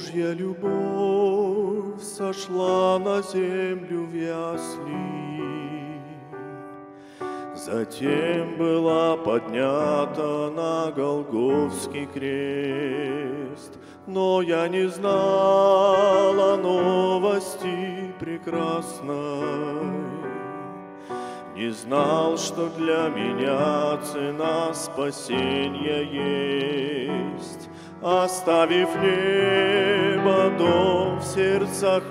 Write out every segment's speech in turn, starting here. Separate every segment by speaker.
Speaker 1: Божья любовь сошла на землю в ясли, затем была поднята на Голгофский крест. Но я не знала новости прекрасной, не знал, что для меня цена спасения есть. Оставив небо, дом в сердцах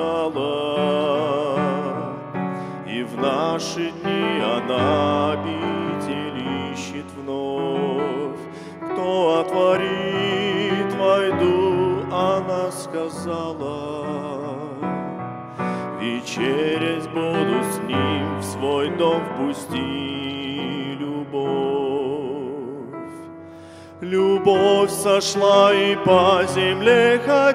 Speaker 1: искала, и в наши дни она обитель ищет вновь. Кто отворит, войду, она сказала, вечерять буду с ним, в свой дом впусти любовь. Любовь сошла и по земле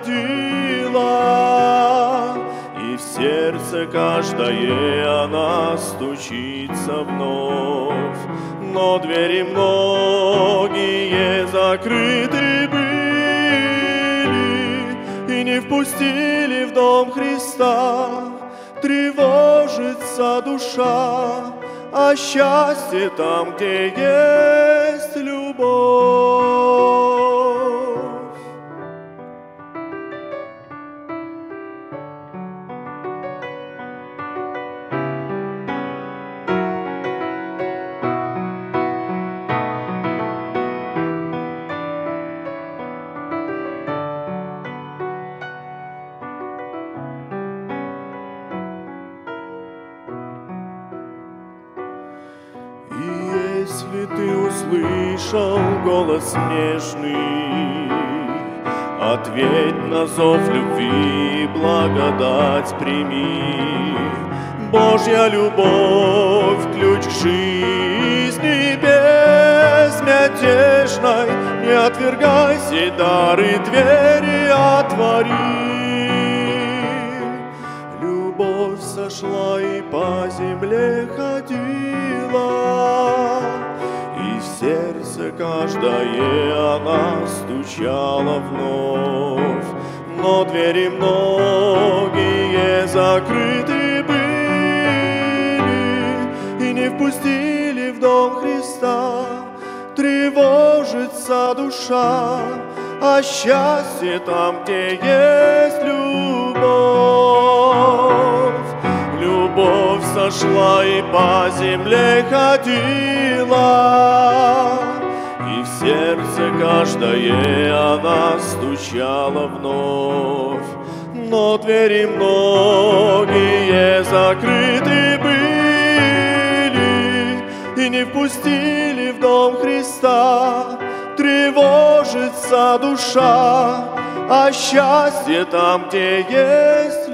Speaker 1: ходила, и в сердце каждое она стучится вновь. Но двери многие закрыты были, и не впустили в дом Христа. Тревожится душа, а счастье там, где есть любовь. Если ты услышал голос нежный, ответь на зов любви, благодать прими. Божья любовь, ключ к жизни безмятежной, не отвергай сей дар и двери отвори. Любовь сошла и по земле ходила, и в сердце каждое она стучала вновь. Но двери многие закрыты были, и не впустили в дом Христа. Тревожится душа, а счастье там, где есть любовь. Любовь сошла и по земле ходила, и в сердце каждое она стучала вновь. Но двери многие закрыты были, и не впустили в дом Христа. Тревожится душа, а счастье там, где есть